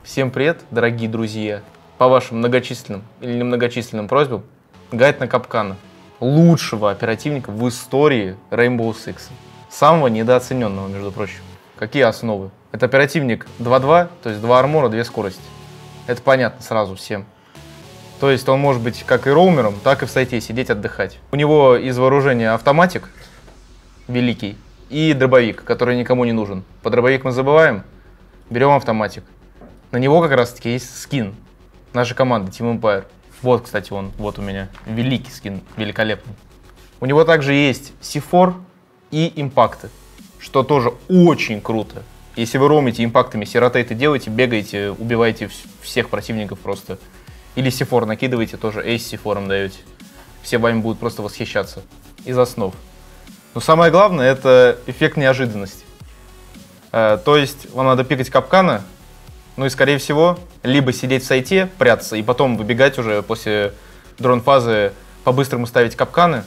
Всем привет, дорогие друзья! По вашим многочисленным или немногочисленным просьбам, гайд на капканы лучшего оперативника в истории Rainbow Six. Самого недооцененного, между прочим. Какие основы? Это оперативник 2-2, то есть 2 армора, 2 скорости. Это понятно сразу всем. То есть он может быть как и роумером, так и в сайте сидеть отдыхать. У него из вооружения автоматик великий и дробовик, который никому не нужен. По дробовик мы забываем, берем автоматик. На него как раз таки есть скин нашей команды Team Empire. Вот, кстати, он, вот у меня. Великий скин, великолепный. У него также есть C4 и импакты, что тоже очень круто. Если вы роумите импактами, сиротейты делаете, бегаете, убиваете всех противников просто. Или C4 накидываете, тоже Ace C4 даете. Все вами будут просто восхищаться. Из основ. Но самое главное, это эффект неожиданности. То есть вам надо пикать капкана. Ну и, скорее всего, либо сидеть в сайте, прятаться, и потом выбегать уже после дрон-фазы, по-быстрому ставить капканы,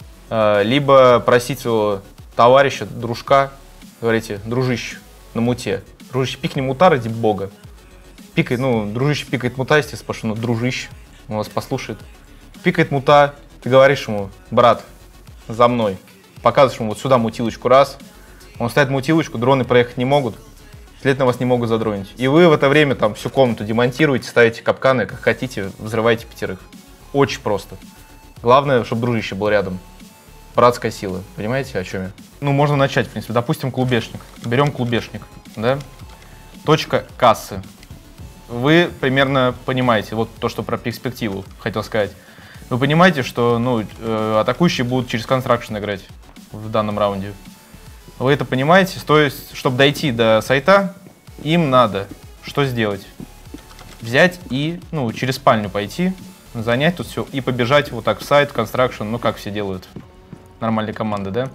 либо просить своего товарища, дружка, говорите, дружище, на муте. Дружище, пикни мута ради бога. Пикай, дружище пикает мута, естественно, потому что, дружище, он вас послушает. Пикает мута, ты говоришь ему, брат, за мной. Показываешь ему вот сюда мутилочку раз, он ставит мутилочку, дроны проехать не могут. Следовательно, вас не могут задронить. И вы в это время там всю комнату демонтируете, ставите капканы, как хотите, взрываете 5. Очень просто. Главное, чтобы дружище был рядом. Братская сила. Понимаете, о чем я? Можно начать, в принципе. Допустим, клубешник. Берем клубешник, да? Точка кассы. Вы примерно понимаете, вот то, что про перспективу хотел сказать. Вы понимаете, что атакующие будут через констракшн играть в данном раунде. Вы это понимаете, то есть, чтобы дойти до сайта, им надо что сделать? Взять и, через спальню пойти, занять тут все и побежать вот так в сайт, констракшн, как все делают, нормальные команды, да?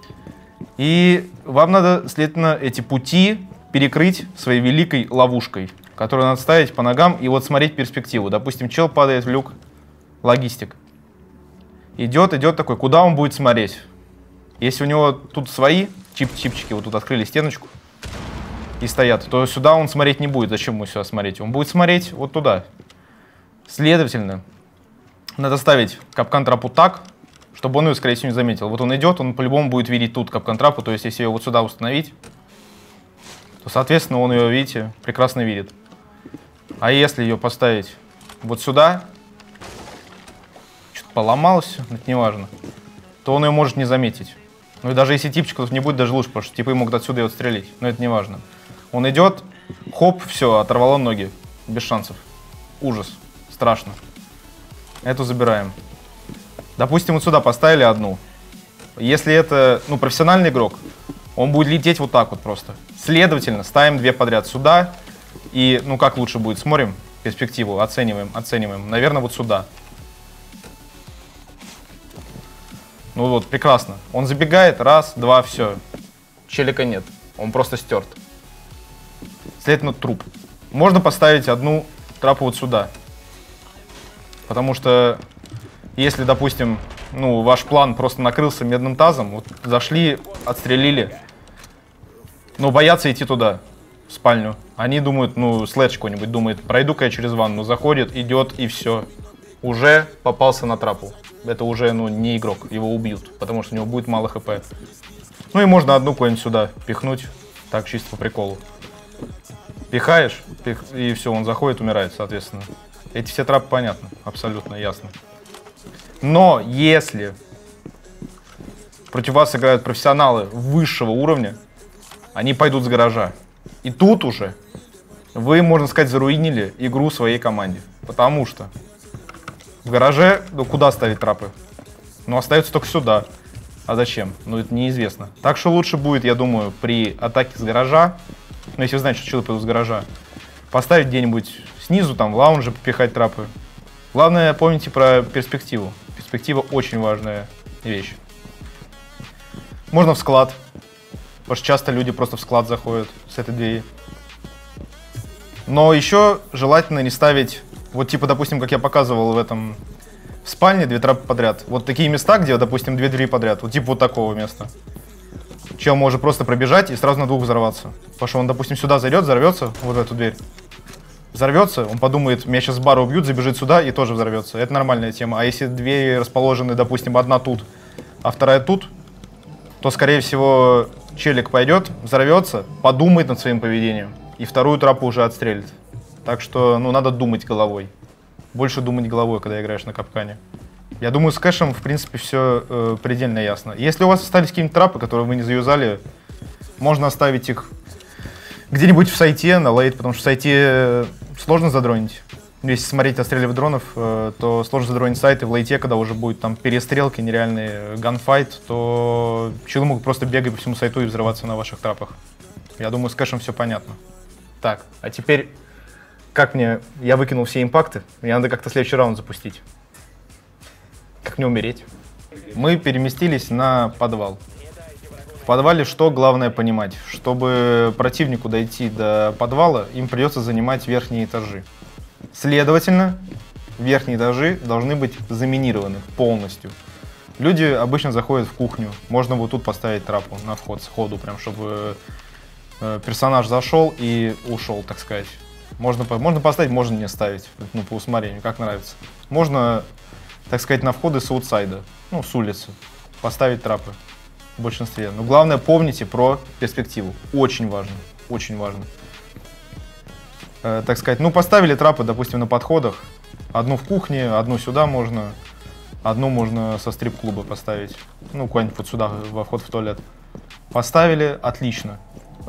И вам надо, следовательно, эти пути перекрыть своей великой ловушкой, которую надо ставить по ногам и вот смотреть перспективу. Допустим, чел падает в люк, логистик. Идет такой, куда он будет смотреть? Если у него тут свои чипчики, вот тут открыли стеночку и стоят, то сюда он смотреть не будет. Зачем ему сюда смотреть? Он будет смотреть вот туда. Следовательно, надо ставить капкан-трапу так, чтобы он ее, скорее всего, не заметил. Вот он идет, он по-любому будет видеть тут капкан-трапу, то есть если ее вот сюда установить, то, соответственно, он ее, видите, прекрасно видит. А если ее поставить вот сюда, что-то поломалось, это не важно, то он ее может не заметить. И даже если типчика тут не будет, даже лучше, потому что типы могут отсюда ее отстрелить. Но это не важно. Он идет, хоп, все, оторвало ноги. Без шансов. Ужас. Страшно. Эту забираем. Допустим, вот сюда поставили одну. Если это, профессиональный игрок, он будет лететь вот так вот просто. Следовательно, ставим 2 подряд сюда. И, как лучше будет, смотрим перспективу, оцениваем. Наверное, вот сюда. Прекрасно. Он забегает, раз, два, все. Челика нет. Он просто стерт. Следовательно, труп. Можно поставить одну трапу вот сюда. Потому что, если, допустим, ваш план просто накрылся медным тазом, вот зашли, отстрелили, но боятся идти туда, в спальню. Они думают, слэдж какой-нибудь думает, пройду-ка я через ванну, заходит, идет и все. Уже попался на трапу. Это уже, не игрок, его убьют, потому что у него будет мало хп. И можно одну куда-нибудь сюда пихнуть, так, чисто по приколу. Пихаешь, и все, он заходит, умирает, соответственно. Эти все трапы понятны, абсолютно ясно. Но если против вас играют профессионалы высшего уровня, они пойдут с гаража. И тут уже вы, можно сказать, заруинили игру своей команде. Потому что в гараже, куда ставить трапы? Остается только сюда. А зачем? Это неизвестно. Так что лучше будет, я думаю, при атаке с гаража, если вы знаете, что человек пойдет с гаража, поставить где-нибудь снизу, там, в лаунже попихать трапы. Главное, помните про перспективу. Перспектива очень важная вещь. Можно в склад, потому что часто люди просто в склад заходят с этой двери. Но еще желательно не ставить, допустим, как я показывал в спальне, 2 трапы подряд. Вот такие места, где, допустим, 2 двери подряд, вот такого места. Чел может просто пробежать и сразу на 2 взорваться. Потому что он, допустим, сюда зайдет, взорвется, вот в эту дверь. взорвется, он подумает, меня сейчас с бара убьют, забежит сюда и тоже взорвется. Это нормальная тема. А если двери расположены, допустим, одна тут, а вторая тут, то, скорее всего, челик пойдет, взорвется, подумает над своим поведением и вторую трапу уже отстрелит. Так что, ну, надо думать головой. Больше думать головой, когда играешь на капкане. Я думаю, с кэшем, в принципе, все предельно ясно. Если у вас остались какие-нибудь трапы, которые вы не заюзали, можно оставить их где-нибудь в сайте на лейт, потому что в сайте сложно задронить. Если смотреть отстреливать дронов, то сложно задронить сайты в лейте, когда уже будет там перестрелки, нереальный ганфайт, то челы могут просто бегать по всему сайту и взрываться на ваших трапах. Я думаю, с кэшем все понятно. Так, а теперь, как мне... Я выкинул все импакты, мне надо как-то следующий раунд запустить. Как мне умереть? Мы переместились на подвал. В подвале что главное понимать? Чтобы противнику дойти до подвала, им придется занимать верхние этажи. Следовательно, верхние этажи должны быть заминированы полностью. Люди обычно заходят в кухню. Можно вот тут поставить трапу на вход сходу, прям чтобы персонаж зашел и ушел, так сказать. Можно поставить, можно не ставить, ну, по усмотрению, как нравится. Можно, так сказать, на входы с аутсайда, ну, с улицы, поставить трапы в большинстве. Но главное, помните про перспективу. Очень важно, очень важно. Так сказать, ну, поставили трапы, допустим, на подходах. Одну в кухне, одну сюда можно, одну можно со стрип-клуба поставить. Ну, куда-нибудь вот сюда, во вход в туалет. Поставили, отлично.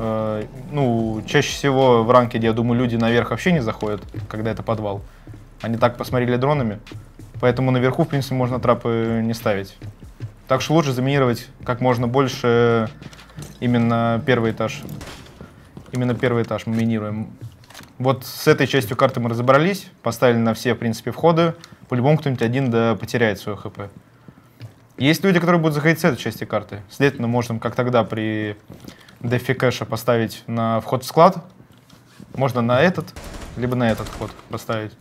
Ну, чаще всего в ранкеде, я думаю, люди наверх вообще не заходят, когда это подвал. Они так посмотрели дронами, поэтому наверху, в принципе, можно трапы не ставить. Так что лучше заминировать как можно больше именно первый этаж. Именно первый этаж мы минируем. Вот с этой частью карты мы разобрались, поставили на все, в принципе, входы. По-любому кто-нибудь один да потеряет свое хп. Есть люди, которые будут заходить с этой части карты. Следовательно, можем, как тогда при дефе кэша, поставить на вход в склад. Можно на этот, либо на этот вход поставить.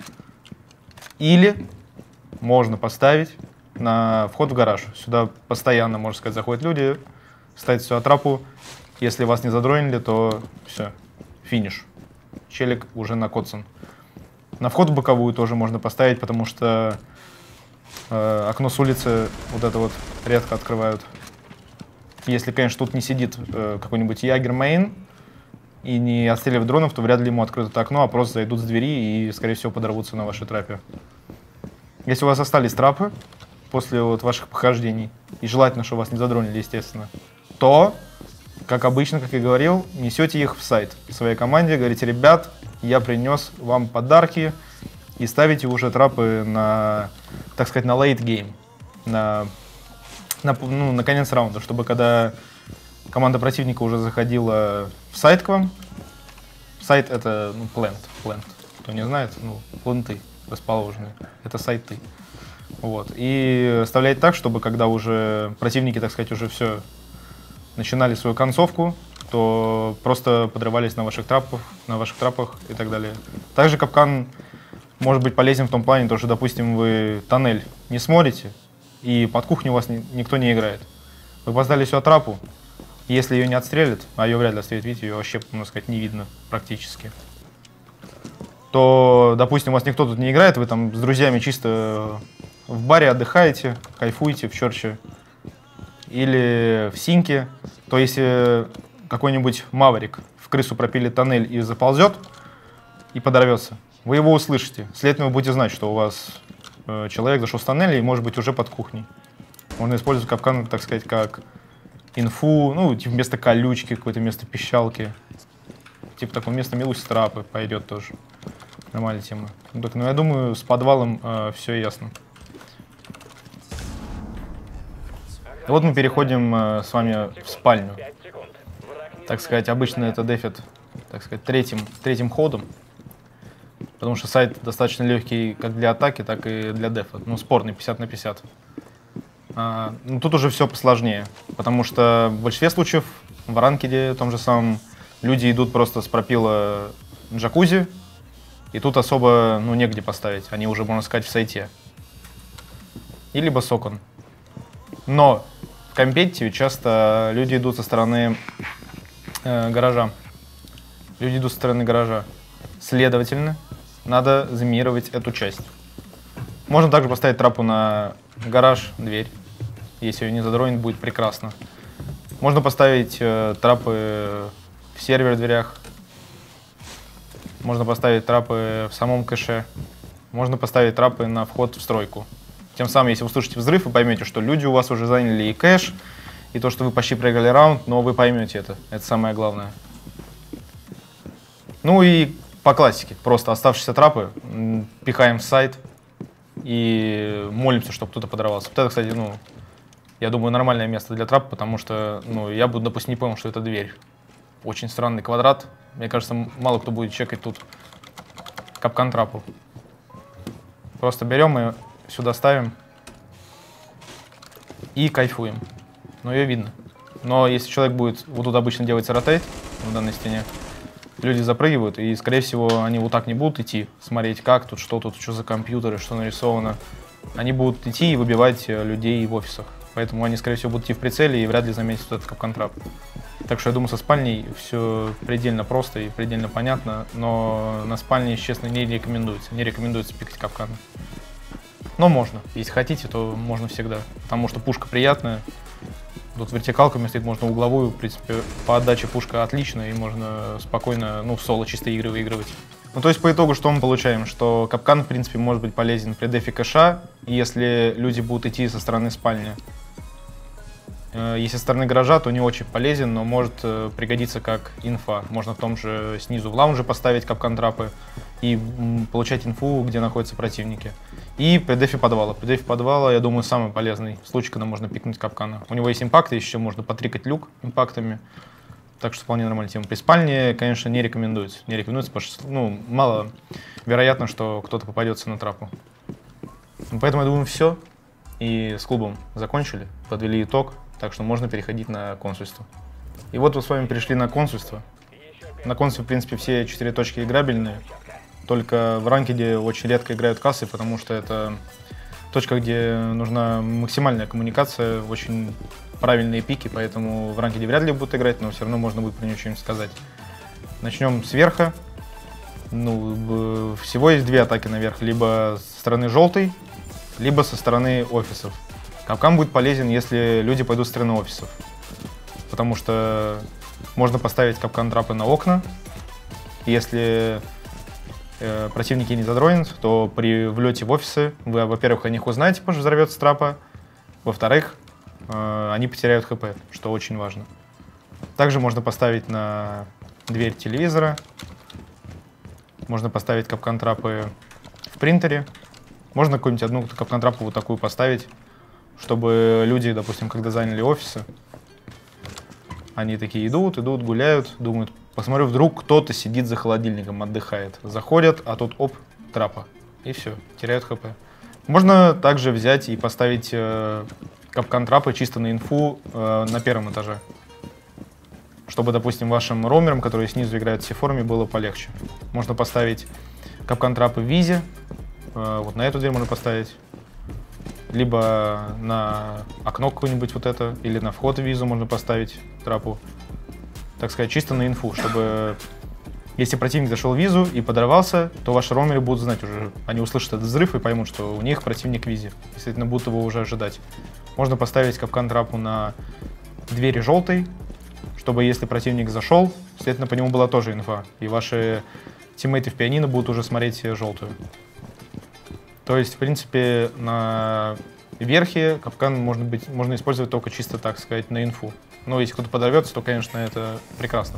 Или можно поставить на вход в гараж. Сюда постоянно, можно сказать, заходят люди, ставят сюда трапу. Если вас не задронили, то все, финиш. Челик уже накоцан. На вход в боковую тоже можно поставить, потому что окно с улицы вот это вот редко открывают. Если, конечно, тут не сидит какой-нибудь ягер-мейн и не отстреливает дронов, то вряд ли ему откроют это окно, а просто зайдут с двери и, скорее всего, подорвутся на вашей трапе. Если у вас остались трапы после вот ваших похождений, и желательно, чтобы вас не задронили, естественно, то, как обычно, как я говорил, несете их в сайт своей команде, говорите: ребят, я принес вам подарки, и ставите уже трапы на, так сказать, на late game, на конец раунда, чтобы когда команда противника уже заходила в сайт к вам, сайт — это, ну, plant, кто не знает, ну, планты расположены, это сайты. Вот. И оставлять так, чтобы когда уже противники, так сказать, уже все начинали свою концовку, то просто подрывались на ваших трапах и так далее. Также капкан может быть полезен в том плане, что, допустим, вы тоннель не смотрите, и под кухней у вас никто не играет. Вы поставили сюда трапу, и если ее не отстрелят, а ее вряд ли отстрелят, видите, ее вообще, можно сказать, не видно практически, то, допустим, у вас никто тут не играет, вы там с друзьями чисто в баре отдыхаете, кайфуете в черче или в синке, то если какой-нибудь маврик в крысу пропилит тоннель и заползет, и подорвется, вы его услышите. Следовательно, вы будете знать, что у вас человек зашел с тоннеля и может быть уже под кухней. Можно использовать капкан, так сказать, как инфу, ну, типа вместо колючки, какое-то место пищалки. Типа такое место милусь трапы пойдет тоже. Нормальная тема. Ну, так, ну, я думаю, с подвалом все ясно. И вот мы переходим с вами в спальню. Так сказать, обычно это дефит, так сказать, третьим ходом. Потому что сайт достаточно легкий как для атаки, так и для дефа. Ну, спорный, 50 на 50. Но тут уже все посложнее. Потому что в большинстве случаев в ранкеде, том же самом, люди идут просто с пропила джакузи. И тут особо, ну, негде поставить. Они уже, можно сказать, в сайте. И либо с окон. Но в компетитиве часто люди идут со стороны гаража. Следовательно, надо заминировать эту часть. Можно также поставить трапу на гараж, дверь. Если ее не задронит, будет прекрасно. Можно поставить трапы в сервер дверях. Можно поставить трапы в самом кэше. Можно поставить трапы на вход в стройку. Тем самым, если вы услышите взрыв, вы поймете, что люди у вас уже заняли и кэш, и то, что вы почти проиграли раунд, но вы поймете это. Это самое главное. Ну и по классике. Просто оставшиеся трапы пихаем в сайт и молимся, чтобы кто-то подорвался. Вот это, кстати, ну, я думаю, нормальное место для трапа, потому что, ну, я бы, допустим, не понял, что это дверь. Очень странный квадрат. Мне кажется, мало кто будет чекать тут капкан трапу. Просто берем и сюда ставим и кайфуем. Но ее видно. Но если человек будет, вот тут обычно делается ротейт в данной стене, люди запрыгивают, и, скорее всего, они вот так не будут идти, смотреть, как тут, что за компьютеры, что нарисовано. Они будут идти и выбивать людей в офисах. Поэтому они, скорее всего, будут идти в прицеле и вряд ли заметят вот этот капкан-трап. Так что я думаю, со спальней все предельно просто и предельно понятно, но на спальне, честно, не рекомендуется. Не рекомендуется пикать капканы. Но можно. Если хотите, то можно всегда. Потому что пушка приятная. Тут вертикалками стоит, можно угловую. В принципе, по отдаче пушка отличная, и можно спокойно, ну, в соло чистые игры выигрывать. Ну, то есть, по итогу, что мы получаем? Что капкан, в принципе, может быть полезен при дефе кэша, если люди будут идти со стороны спальни. Если со стороны гаража, то не очень полезен, но может пригодиться как инфа. Можно в том же снизу в лаунже поставить капкан-трапы и получать инфу, где находятся противники. И при дефе подвала. При дефе подвала, я думаю, самый полезный случай, когда можно пикнуть капкана. У него есть импакты, еще можно потрикать люк импактами. Так что вполне нормальная тема. При спальне, конечно, не рекомендуется. Не рекомендуется, потому что, ну, мало вероятно, что кто-то попадется на трапу. Поэтому, я думаю, все. И с клубом закончили, подвели итог. Так что можно переходить на консульство. И вот мы с вами пришли на консульство. На консульстве, в принципе, все 4 точки играбельные. Только в ранкеде очень редко играют кассы, потому что это точка, где нужна максимальная коммуникация, очень правильные пики, поэтому в ранкеде вряд ли будут играть, но все равно можно будет про нее что-нибудь сказать. Начнем с верха. Ну, всего есть 2 атаки наверх, либо со стороны желтой, либо со стороны офисов. Капкан будет полезен, если люди пойдут со стороны офисов, потому что можно поставить капкан-трапы на окна. Если противники не задронят, то при влете в офисы вы, во-первых, о них узнаете, потому что взорвется трапа, во-вторых, они потеряют хп, что очень важно. Также можно поставить на дверь телевизора, можно поставить капкан-трапы в принтере, можно какую-нибудь одну капкан-трапу вот такую поставить, чтобы люди, допустим, когда заняли офисы, они такие идут, гуляют, думают, посмотрю, вдруг кто-то сидит за холодильником, отдыхает. Заходят, а тут оп, трапа. И все, теряют хп. Можно также взять и поставить капкан-трапы чисто на инфу на первом этаже. Чтобы, допустим, вашим роумерам, которые снизу играют в C-форме, было полегче. Можно поставить капкан-трапы в визе. Вот на эту дверь можно поставить. Либо на окно какое-нибудь вот это, или на вход в визу можно поставить трапу. Так сказать, чисто на инфу, чтобы если противник зашел в визу и подорвался, то ваши роумеры будут знать уже. Они услышат этот взрыв и поймут, что у них противник в визе. Действительно, будут его уже ожидать. Можно поставить капкан-трапу на двери желтой, чтобы если противник зашел, следовательно, по нему была тоже инфа. И ваши тиммейты в пианино будут уже смотреть желтую. То есть, в принципе, на верхе капкан можно использовать только чисто, так сказать, на инфу. Но если кто-то подорвется, то, конечно, это прекрасно.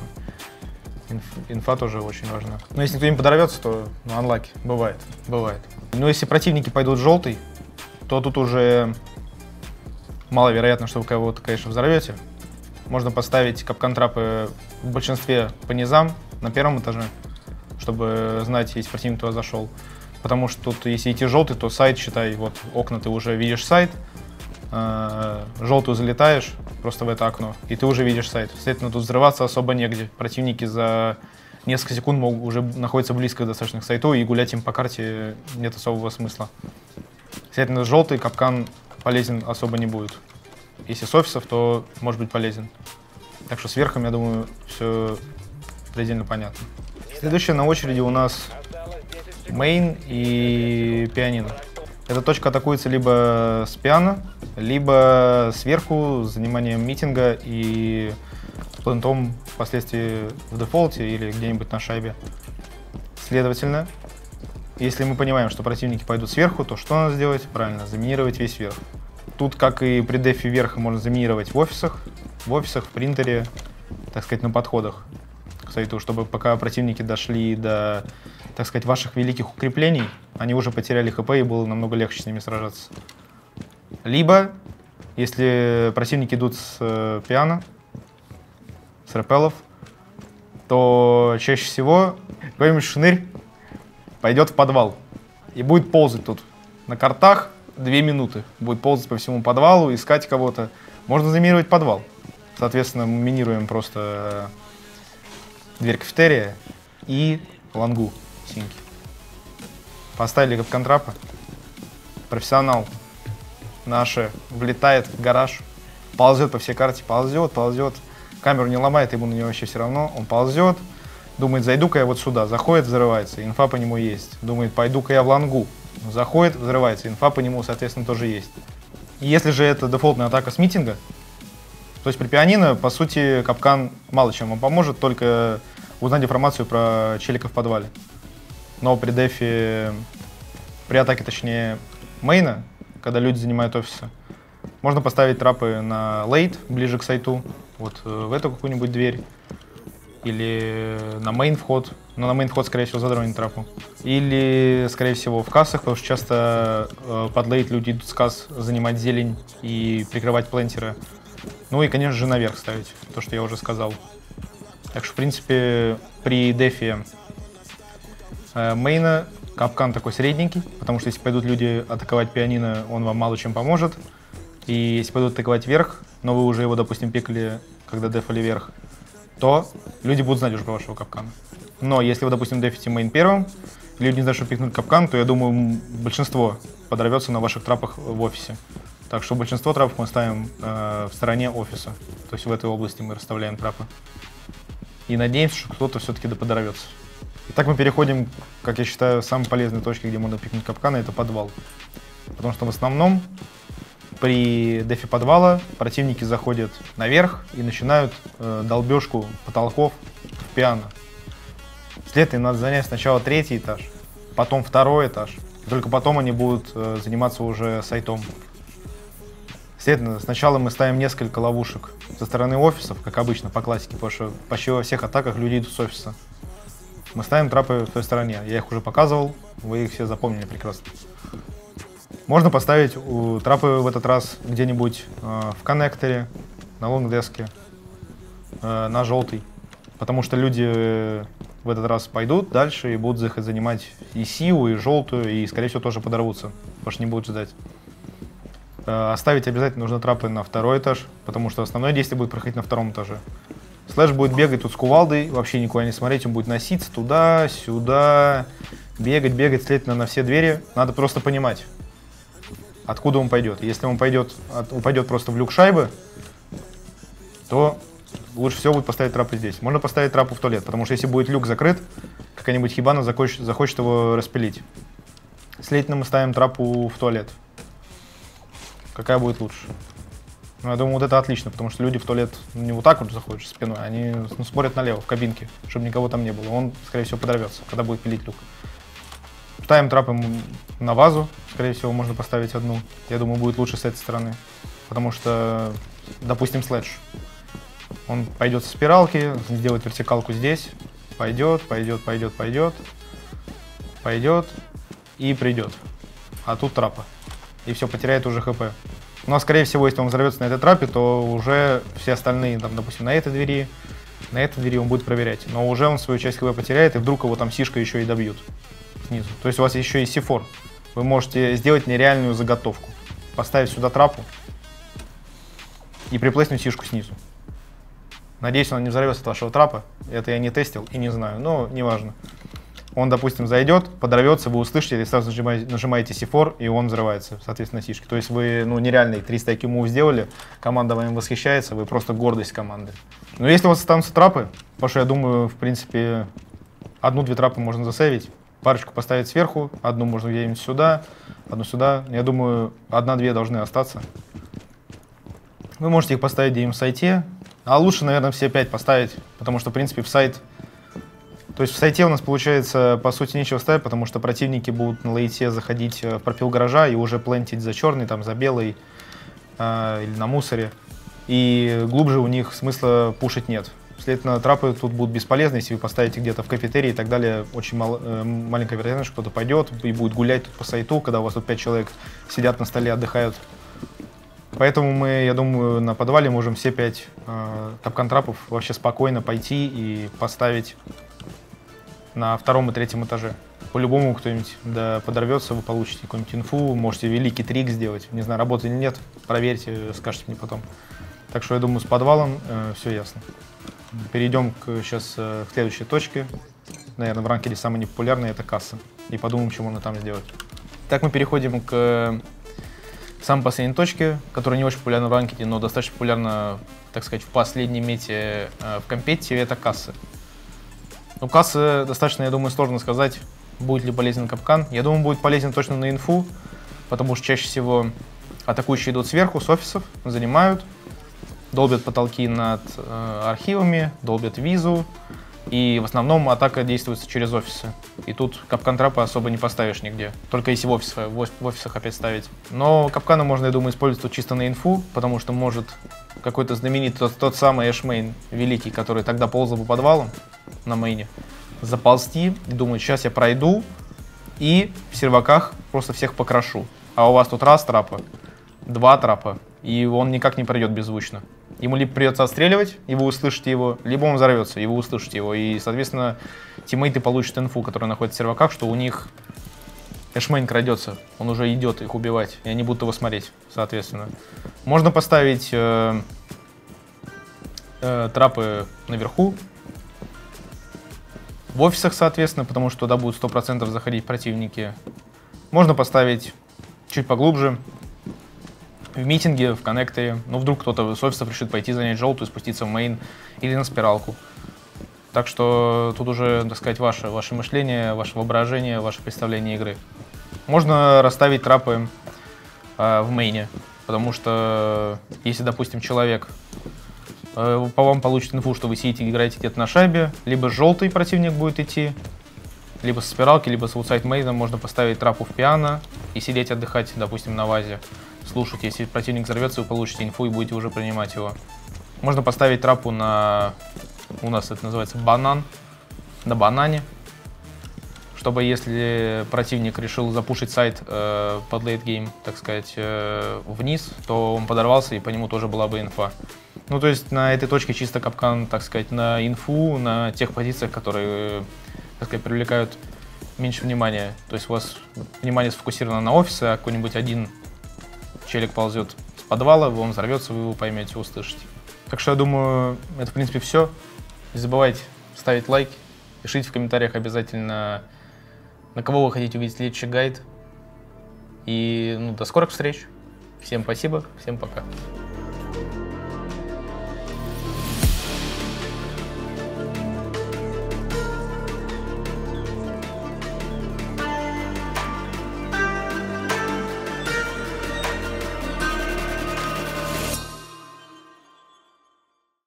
Инфа тоже очень важна. Но если кто не подорвется, то unlucky. Бывает. Но если противники пойдут желтый, то тут уже маловероятно, что вы кого-то, конечно, взорвете. Можно поставить капкан-трапы в большинстве по низам на первом этаже, чтобы знать, если противник туда зашел. Потому что тут, если идти желтый, то сайт, считай, вот окна ты уже видишь сайт, желтую залетаешь просто в это окно, и ты уже видишь сайт. Следовательно, тут взрываться особо негде. Противники за несколько секунд уже находятся близко достаточно к сайту, и гулять им по карте нет особого смысла. Следовательно, желтый капкан полезен особо не будет. Если с офисов, то может быть полезен. Так что с верхом, я думаю, все предельно понятно. Следующее на очереди у нас мейн и пианино. Эта точка атакуется либо с пиано, либо сверху с заниманием митинга и плентом впоследствии в дефолте или где-нибудь на шайбе. Следовательно, если мы понимаем, что противники пойдут сверху, то что надо сделать? Правильно, заминировать весь верх. Тут, как и при дефе верха, можно заминировать в офисах, в принтере, так сказать, на подходах к сайту, чтобы пока противники дошли до, так сказать, ваших великих укреплений, они уже потеряли ХП и было намного легче с ними сражаться. Либо, если противники идут с пиано, с репелов, то чаще всего какой-нибудь шнырь пойдет в подвал и будет ползать тут на картах 2 минуты. Будет ползать по всему подвалу, искать кого-то. Можно заминировать подвал. Соответственно, мы минируем просто дверь кафетерия и лангу синьки. Поставили капкан-трапы. Профессионал наш влетает в гараж, ползет по всей карте, ползет. Камеру не ломает, ему на нее вообще все равно. Он ползет, думает, зайду-ка я вот сюда. Заходит, взрывается, инфа по нему есть. Думает, пойду-ка я в лангу. Заходит, взрывается, инфа по нему, соответственно, тоже есть. И если же это дефолтная атака с митинга, то есть при пианино, по сути, капкан мало чем вам поможет, только узнать информацию про челика в подвале. Но при дефе, при атаке, точнее, мейна, когда люди занимают офисы, можно поставить трапы на лейт, ближе к сайту, вот в эту какую-нибудь дверь, или на мейн вход, но на мейн вход, скорее всего, задронит трапу. Или, скорее всего, в кассах, потому что часто под лейт люди идут с касс занимать зелень и прикрывать плентера. Ну и, конечно же, наверх ставить, то, что я уже сказал. Так что, в принципе, при дефе мейна капкан такой средненький, потому что если пойдут люди атаковать пианино, он вам мало чем поможет. И если пойдут атаковать вверх, но вы уже его, допустим, пикали, когда дефали вверх, то люди будут знать уже про вашего капкана. Но если вы, допустим, дефите мейн первым, люди не знают, что пикнуть капкан, то я думаю, большинство подорвется на ваших трапах в офисе. Так что большинство трапов мы ставим в стороне офиса. То есть в этой области мы расставляем трапы. И надеемся, что кто-то все-таки подорвется. Итак, мы переходим, как я считаю, к самой полезной точке, где можно пикнуть капканы, это подвал. Потому что в основном при дефе подвала противники заходят наверх и начинают долбежку потолков в пиано. Следовательно, им надо занять сначала 3-й этаж, потом 2-й этаж. И только потом они будут заниматься уже сайтом. Следовательно, сначала мы ставим несколько ловушек со стороны офисов, как обычно, по классике, потому что почти во всех атаках люди идут с офиса. Мы ставим трапы в той стороне. Я их уже показывал, вы их все запомнили прекрасно. Можно поставить трапы в этот раз где-нибудь в коннекторе, на лонгдеске, на желтый. Потому что люди в этот раз пойдут дальше и будут занимать и сиву, и желтую, и, скорее всего, тоже подорвутся, потому что не будут ждать. Оставить обязательно нужно трапы на 2-й этаж, потому что основное действие будет проходить на 2-м этаже. Слэш будет бегать тут с кувалдой, вообще никуда не смотреть, он будет носиться туда-сюда, бегать, следовательно, на все двери. Надо просто понимать, откуда он пойдет. Если он упадет просто в люк шайбы, то лучше всего будет поставить трапы здесь. Можно поставить трапу в туалет, потому что если будет люк закрыт, какая-нибудь хибана захочет его распилить. Следовательно, мы ставим трапу в туалет. Какая будет лучше? Ну, я думаю, вот это отлично, потому что люди в туалет не вот так вот заходят спиной, они смотрят налево, в кабинке, чтобы никого там не было. Он, скорее всего, подорвется, когда будет пилить люк. Ставим трапы на вазу, скорее всего, можно поставить одну. Я думаю, будет лучше с этой стороны, потому что, допустим, слэдж. Он пойдет со спиралки, сделает вертикалку здесь, пойдет и придет. А тут трапа. И все, потеряет уже ХП. Но, скорее всего, если он взорвется на этой трапе, то уже все остальные, там, допустим, на этой двери он будет проверять. Но уже он свою часть ХП потеряет, и вдруг его там сишкой еще и добьют снизу. То есть у вас еще есть C4. Вы можете сделать нереальную заготовку. Поставить сюда трапу и приплеснуть сишку снизу. Надеюсь, он не взорвется от вашего трапа. Это я не тестил и не знаю, но неважно. Он, допустим, зайдет, подорвется, вы услышите, и сразу нажимаете C4, и он взрывается, соответственно, сишки. То есть вы нереальный 300 IQ мув сделали, команда вами восхищается, вы просто гордость команды. Но если у вас останутся трапы, потому что я думаю, в принципе, 1-2 трапы можно засейвить, парочку поставить сверху, одну можно где-нибудь сюда, одну сюда. Я думаю, одна-две должны остаться. Вы можете их поставить где-нибудь в сайте, а лучше, наверное, все 5 поставить, потому что, в принципе, в сайт... То есть в сайте у нас, получается, по сути, нечего ставить, потому что противники будут на лейте заходить в пропил гаража и уже плентить за черный, там, за белый или на мусоре. И глубже у них смысла пушить нет. Следовательно, трапы тут будут бесполезны, если вы поставите где-то в кафетерии и так далее. Очень маленькая вероятность, что кто-то пойдет и будет гулять тут по сайту, когда у вас тут 5 человек сидят на столе, отдыхают. Поэтому мы, я думаю, на подвале можем все 5 капкан-трапов вообще спокойно пойти и поставить на 2-м и 3-м этаже. По-любому кто-нибудь подорвется, вы получите какую-нибудь инфу, можете великий трик сделать. Не знаю, работает или нет, проверьте, скажете мне потом. Так что я думаю, с подвалом все ясно. Перейдем сейчас к следующей точке. Наверное, в ранкере самый непопулярный — это касса. И подумаем, что можно там сделать. Так мы переходим к самой последней точке, которая не очень популярна в ранкере, но достаточно популярна, так сказать, в последней мете в компетитиве — это кассы. У кассы достаточно, я думаю, сложно сказать, будет ли полезен капкан. Я думаю, будет полезен точно на инфу, потому что чаще всего атакующие идут сверху, с офисов, занимают, долбят потолки над архивами, долбят визу, и в основном атака действуется через офисы. И тут капкан-трапы особо не поставишь нигде, только если в офисах опять ставить. Но капканы можно, я думаю, использовать тут чисто на инфу, потому что может какой-то знаменитый, тот самый эшмейн великий, который тогда ползал по подвалам на мейне, заползти и думать, сейчас я пройду и в серваках просто всех покрошу. А у вас тут раз трапа, 2 трапа, и он никак не пройдет беззвучно. Ему либо придется отстреливать, и вы услышите его, либо он взорвется, и вы услышите его. И, соответственно, тиммейты получат инфу, которая находится в серваках, что у них эшмейн крадется, он уже идет их убивать, и они будут его смотреть, соответственно. Можно поставить трапы наверху, в офисах, соответственно, потому что туда будут 100% заходить противники. Можно поставить чуть поглубже, в митинге, в коннекторе. Ну, вдруг кто-то с офисов решит пойти занять желтую, спуститься в мейн или на спиралку. Так что тут уже, так сказать, ваше мышление, ваше воображение, ваше представление игры. Можно расставить трапы в мейне, потому что если, допустим, человек по вам получит инфу, что вы сидите и играете где-то на шайбе, либо желтый противник будет идти, либо со спиралки, либо с аутсайд мейна можно поставить трапу в пиано и сидеть отдыхать, допустим, на вазе. Слушать, если противник взорвется, вы получите инфу и будете уже принимать его. Можно поставить трапу на, у нас это называется банан, на банане, чтобы если противник решил запушить сайт под лейтгейм, так сказать, вниз, то он подорвался и по нему тоже была бы инфа. Ну, то есть на этой точке чисто капкан, так сказать, на инфу, на тех позициях, которые, так сказать, привлекают меньше внимания. То есть у вас внимание сфокусировано на офисе, а какой-нибудь один челик ползет с подвала, он взорвется, вы его поймете, услышите. Так что я думаю, это в принципе все. Не забывайте ставить лайки, пишите в комментариях обязательно, на кого вы хотите увидеть следующий гайд. И до скорых встреч. Всем спасибо, всем пока.